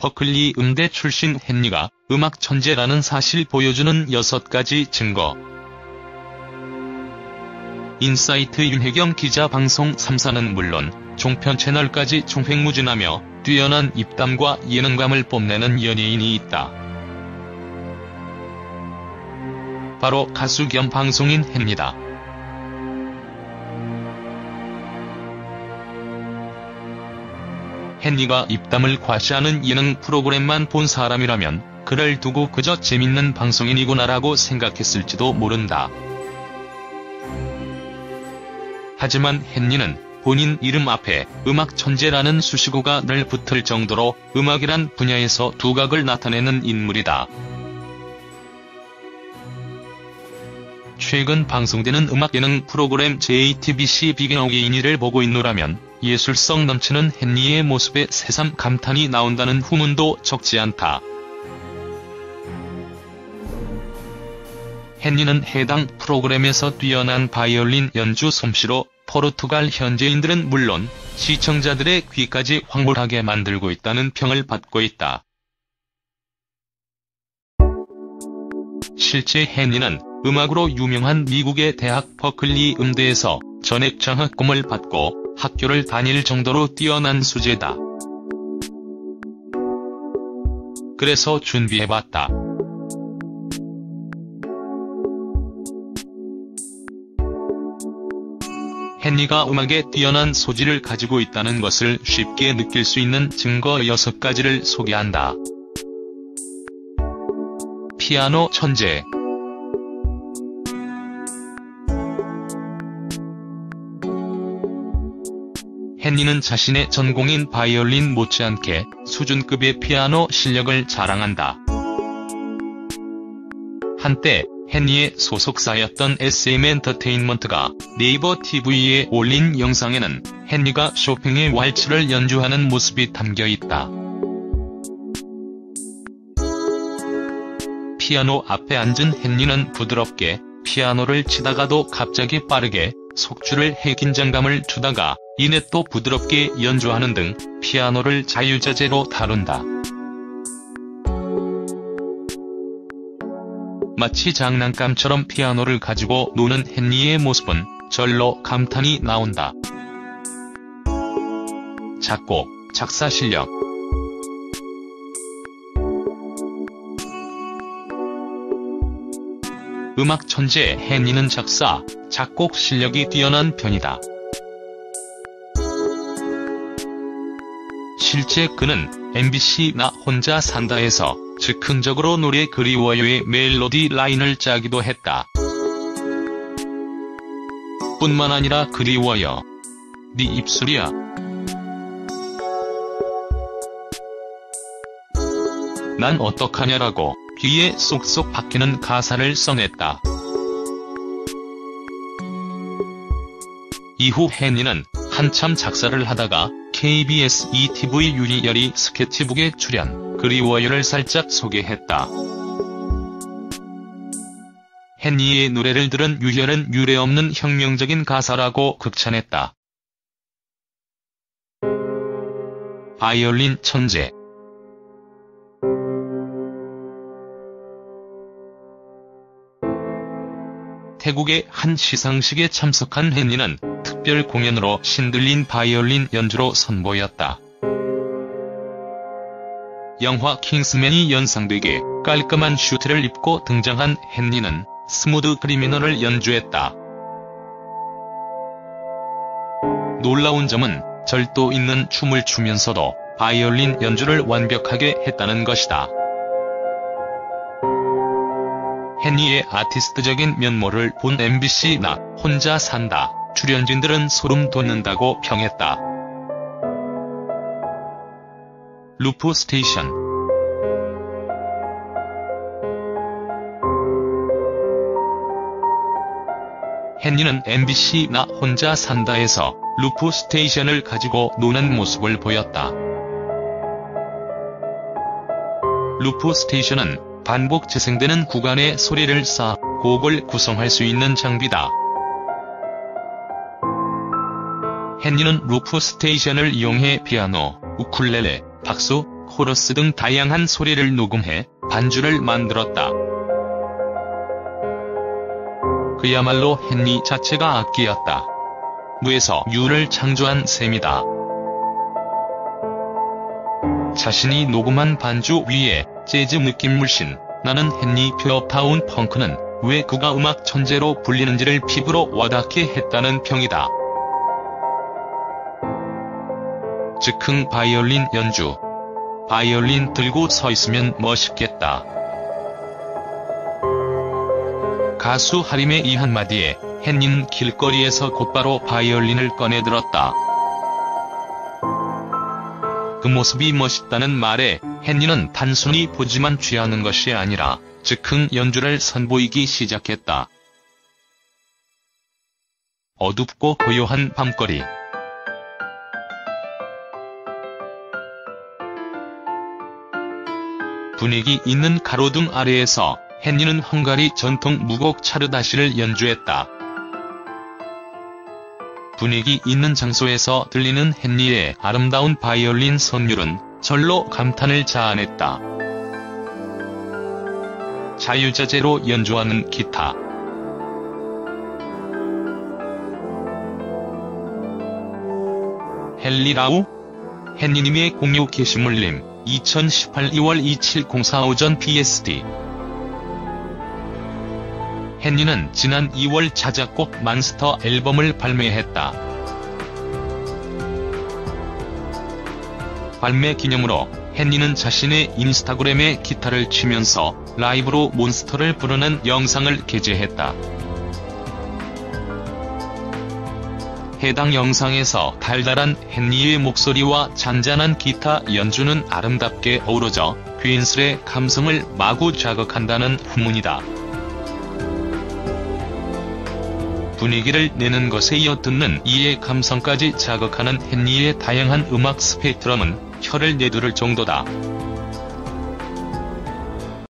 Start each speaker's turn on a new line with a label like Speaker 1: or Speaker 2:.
Speaker 1: 버클리 음대 출신 헨리가 음악 천재라는 사실 보여주는 6가지 증거. 인사이트 윤혜경 기자 방송 3사는 물론 종편 채널까지 총횡무진하며 뛰어난 입담과 예능감을 뽐내는 연예인이 있다. 바로 가수 겸 방송인 헨리다. 헨리가 입담을 과시하는 예능 프로그램만 본 사람이라면 그를 두고 그저 재밌는 방송인이구나라고 생각했을지도 모른다. 하지만 헨리는 본인 이름 앞에 음악 천재라는 수식어가 늘 붙을 정도로 음악이란 분야에서 두각을 나타내는 인물이다. 최근 방송되는 음악 예능 프로그램 JTBC 비긴 어게인을 보고 있노라면 예술성 넘치는 헨리의 모습에 새삼 감탄이 나온다는 후문도 적지 않다. 헨리는 해당 프로그램에서 뛰어난 바이올린 연주 솜씨로 포르투갈 현지인들은 물론 시청자들의 귀까지 황홀하게 만들고 있다는 평을 받고 있다. 실제 헨리는 음악으로 유명한 미국의 대학 버클리 음대에서 전액 장학금을 받고 학교를 다닐 정도로 뛰어난 수재다. 그래서 준비해봤다. 헨리가 음악에 뛰어난 소질을 가지고 있다는 것을 쉽게 느낄 수 있는 증거 6가지를 소개한다. 피아노 천재. 헨리는 자신의 전공인 바이올린 못지않게 수준급의 피아노 실력을 자랑한다. 한때 헨리의 소속사였던 SM 엔터테인먼트가 네이버 TV에 올린 영상에는 헨리가 쇼팽의 왈츠를 연주하는 모습이 담겨있다. 피아노 앞에 앉은 헨리는 부드럽게 피아노를 치다가도 갑자기 빠르게 속주를 해 긴장감을 주다가 이내 또 부드럽게 연주하는 등 피아노를 자유자재로 다룬다. 마치 장난감처럼 피아노를 가지고 노는 헨리의 모습은 절로 감탄이 나온다. 작곡, 작사 실력. 음악 천재 헨리는 작사, 작곡 실력이 뛰어난 편이다. 실제 그는 MBC 나 혼자 산다에서 즉흥적으로 노래 그리워요의 멜로디 라인을 짜기도 했다. 뿐만 아니라 그리워요. 네 입술이야. 난 어떡하냐라고 귀에 쏙쏙 박히는 가사를 써냈다. 이후 헨리는 한참 작사를 하다가 KBS ETV 유리열이 스케치북에 출연, 그리워요를 살짝 소개했다. 헨리의 노래를 들은 유열은 유례없는 혁명적인 가사라고 극찬했다. 바이올린 천재. 태국의 한 시상식에 참석한 헨리는 특별 공연으로 신들린 바이올린 연주로 선보였다. 영화 킹스맨이 연상되게 깔끔한 슈트를 입고 등장한 헨리는 스무드 크리미널을 연주했다. 놀라운 점은 절도 있는 춤을 추면서도 바이올린 연주를 완벽하게 했다는 것이다. 헨리의 아티스트적인 면모를 본 MBC 나 혼자 산다 출연진들은 소름 돋는다고 평했다. 루프 스테이션. 헨리는 MBC 나 혼자 산다에서 루프 스테이션을 가지고 노는 모습을 보였다. 루프 스테이션은 반복 재생되는 구간의 소리를 쌓아 곡을 구성할 수 있는 장비다. 헨리는 루프 스테이션을 이용해 피아노, 우쿨렐레, 박수, 코러스 등 다양한 소리를 녹음해 반주를 만들었다. 그야말로 헨리 자체가 악기였다. 무에서 유를 창조한 셈이다. 자신이 녹음한 반주 위에 재즈 느낌 물씬 나는 헨리 퓨어타운 펑크는 왜 그가 음악 천재로 불리는지를 피부로 와닿게 했다는 평이다. 즉흥 바이올린 연주. 바이올린 들고 서 있으면 멋있겠다. 가수 하림의 이 한마디에 헨리는 길거리에서 곧바로 바이올린을 꺼내들었다. 그 모습이 멋있다는 말에 헨리는 단순히 보지만 취하는 것이 아니라 즉흥 연주를 선보이기 시작했다. 어둡고 고요한 밤거리. 분위기 있는 가로등 아래에서 헨리는 헝가리 전통 무곡 차르다시를 연주했다. 분위기 있는 장소에서 들리는 헨리의 아름다운 바이올린 선율은 절로 감탄을 자아냈다. 자유자재로 연주하는 기타. 헨리 라우? 헨리님의 공유 게시물님 2018 2월 2704 오전 BST. 헨리는 지난 2월 자작곡 만스터 앨범을 발매했다. 발매 기념으로 헨리는 자신의 인스타그램에 기타를 치면서 라이브로 몬스터를 부르는 영상을 게재했다. 해당 영상에서 달달한 헨리의 목소리와 잔잔한 기타 연주는 아름답게 어우러져 퀸슬의 감성을 마구 자극한다는 후문이다. 분위기를 내는 것에 이어 듣는 이의 감성까지 자극하는 헨리의 다양한 음악 스펙트럼은 혀를 내두를 정도다.